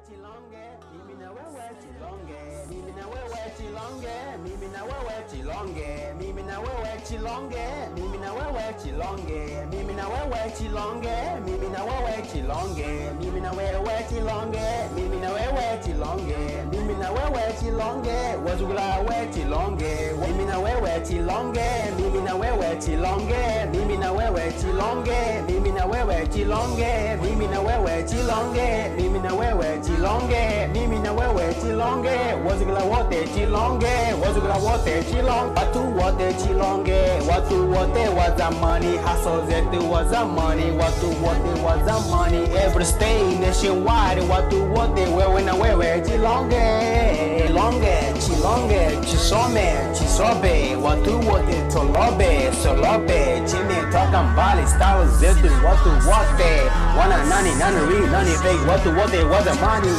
chilonge, mimi na wewe chilonge, mimi na wewe chilonge, mimi na wewe chilonge, mimi na wewe chilonge, mimi na wewe chilonge, mimi na wewe chilonge, mimi na wewe chilonge, mimi na wewe chilonge, mimi na wewe chilonge, mimi na wewe chilonge, wazugula we chilonge, mimi na wewe chilonge, mimi na wewe chilonge, mimi na wewe chilonge, mimi na wewe chilonge, mimi na wewe chilonge, mimi na wewe chilonge, mimi na wewe chilonge, wazugula wote chilonge, wazugula wote chilonge, watu wote chilonge, watu wote wa zamani, hustle zetu wa zamani, watu wote wa zamani, every state nationwide, watu wote wewe na wewe chilonge, chilonge, chilonge, chisome, chisobe, watu wote tolobe, solobe, chime toka mbali, style zetu watu wote, wana nani nani fake, watu wote wa zamani,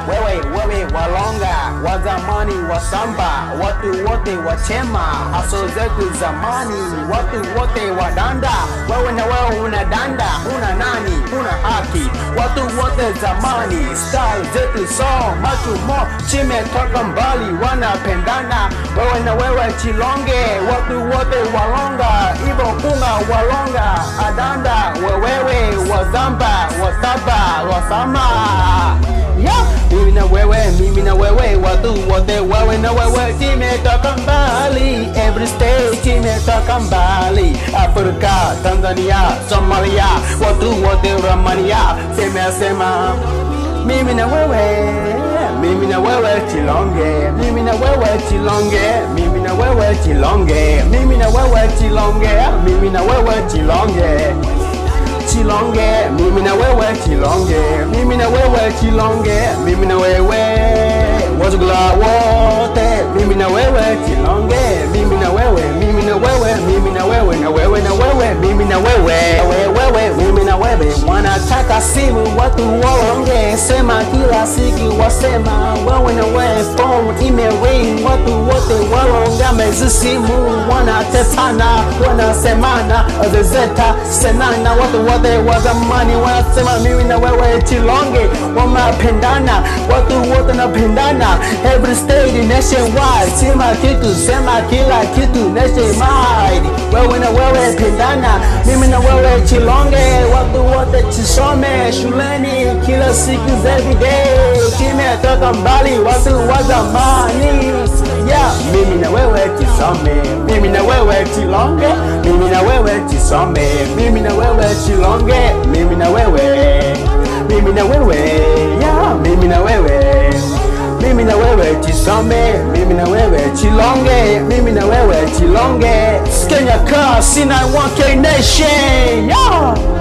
wewe walonga, wa zamani wa samba, watu wote wa chema, hustle zetu zamani, watu wote wa danda, wewe na wewe una danda, una nani, una haki, watu wote zamani, style zetu so much more, chime toka mbali, wanapendana, wewe na wewe chilonge, watu wote walonga, ivo kunga walonga, adanda, wewe wazamba, wasaba, wasama, yeah. Mimi na wewe, watu wote wewe na wewe, chime toka mbali, every state chime toka mbali, Afrika, Tanzania, Somalia, watu wote Romania, sema, mimi na wewe, mimi na wewe chilonge, mimi na wewe chilonge, mimi na wewe chilonge, mimi na wewe chilonge, mimi na wewe chilonge, chilonge, mimi na wewe chilonge, mimi na wewe chilonge, mimi na wewe wazugula wote, mimi na wewe chilonge, mimi na wewe, mimi na wewe, mimi na wewe, na wewe na wewe, mimi na wewe, mimi na wewe, wanataka simu watu waonge, sema kila siku wasema, wewe na wewe phone email, watu wote waonga mezi simu, wanatesana, wanasemana, zezeta, senana, watu wote wa zamani wanasema mimi na wewe chilonge, wamapendana, watu wote napendana, every state nationwide, sema kila kitu nationwide, wewe na wewe pendana, mimi na wewe chilonge, watu wote chisome shuleni kila siku every day, kimetoka mbali watu wa zamani, yeah. Mimi na wewe chisome, mimi na wewe chilonge, mimi na wewe chisome, mimi na wewe chilonge, mimi na wewe, yeah. Mimi na wewe chisome, mimi na wewe chilonge, mimi na wewe chilonge, Kenya Car C91K Nation, yeah.